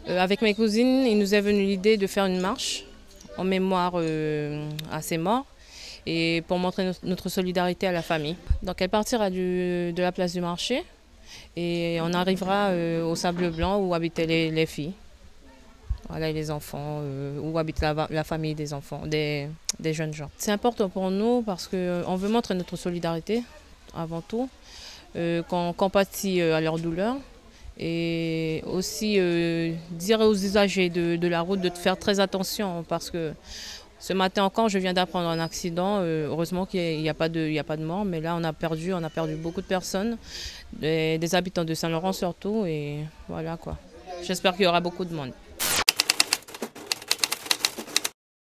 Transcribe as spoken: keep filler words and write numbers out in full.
Euh, avec mes cousines, il nous est venu l'idée de faire une marche en mémoire euh, à ces morts et pour montrer no- notre solidarité à la famille. Donc elle partira du- de la place du marché et on arrivera euh, au Sable Blanc où habitaient les, les filles. Voilà, et les enfants, euh, où habite la, la famille des enfants, des, des jeunes gens. C'est important pour nous parce qu'on veut montrer notre solidarité avant tout, euh, qu'on compatit euh, à leur douleur et aussi euh, dire aux usagers de, de la route de faire très attention parce que ce matin encore, je viens d'apprendre un accident. Euh, heureusement qu'il n'y a, a pas de, il y a pas de mort, mais là on a perdu, on a perdu beaucoup de personnes, des, des habitants de Saint-Laurent surtout, et voilà quoi. J'espère qu'il y aura beaucoup de monde.